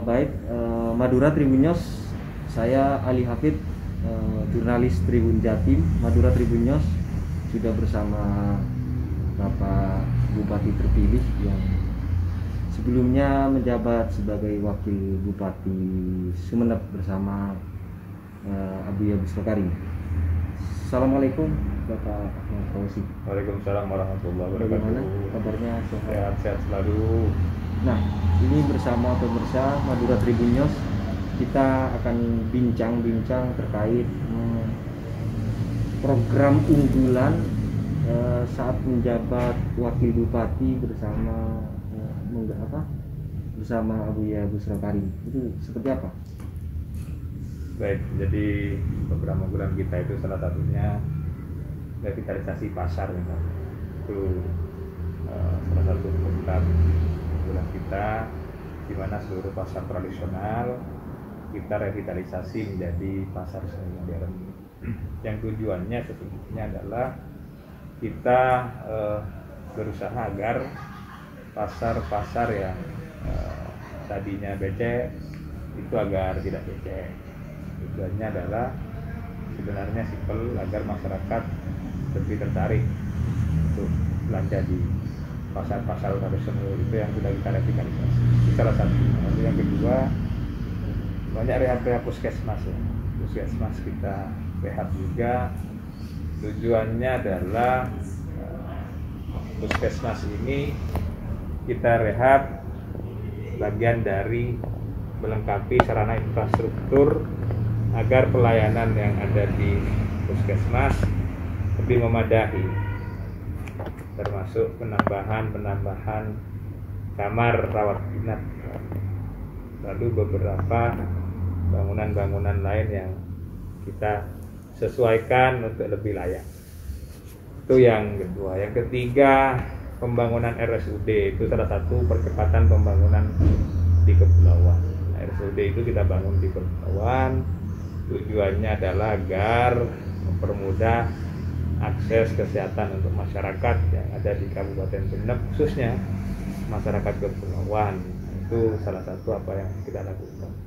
Madura Tribunnews, saya Ali Hafid, jurnalis Tribun Jatim. Madura Tribunnews sudah bersama Bapak Bupati terpilih yang sebelumnya menjabat sebagai Wakil Bupati Sumeneb bersama Abuya Busro Karim. Assalamualaikum Bapak Ahmad Fauzi. Waalaikumsalam warahmatullahi wabarakatuh. Bagaimana kabarnya? Sehat-sehat selalu. Nah, ini bersama pemirsa Madura Tribunnews kita akan bincang-bincang terkait program unggulan saat menjabat Wakil Bupati bersama bersama Abuya Busro Karim. Itu seperti apa? Baik, jadi program unggulan kita itu salah satunya revitalisasi pasar misalnya. Itu salah satu program unggulan kita, di mana seluruh pasar tradisional kita revitalisasi menjadi pasar semi modern. Yang tujuannya sesungguhnya adalah kita berusaha agar pasar-pasar yang tadinya becek itu agar tidak becek. Tujuannya adalah sebenarnya simpel, agar masyarakat lebih tertarik untuk belanja di pasar-pasar tradisional itu yang sudah kita revitalisasi. Itu salah satu. Lalu yang kedua, banyak rehab puskesmas ya. Puskesmas kita rehab juga. Tujuannya adalah puskesmas ini kita rehab bagian dari melengkapi sarana infrastruktur agar pelayanan yang ada di puskesmas lebih memadai, termasuk penambahan kamar rawat inap, lalu beberapa bangunan-bangunan lain yang kita sesuaikan untuk lebih layak. Itu yang kedua. Yang ketiga, pembangunan RSUD itu salah satu percepatan pembangunan di kepulauan. RSUD itu kita bangun di kepulauan. Tujuannya adalah agar mempermudah akses kesehatan untuk masyarakat yang ada di Kabupaten Sumeneb, khususnya masyarakat kepulauan. Itu salah satu apa yang kita lakukan.